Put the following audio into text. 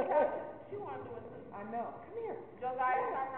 thought she wanted to do it too. I know. Come here. Josiah,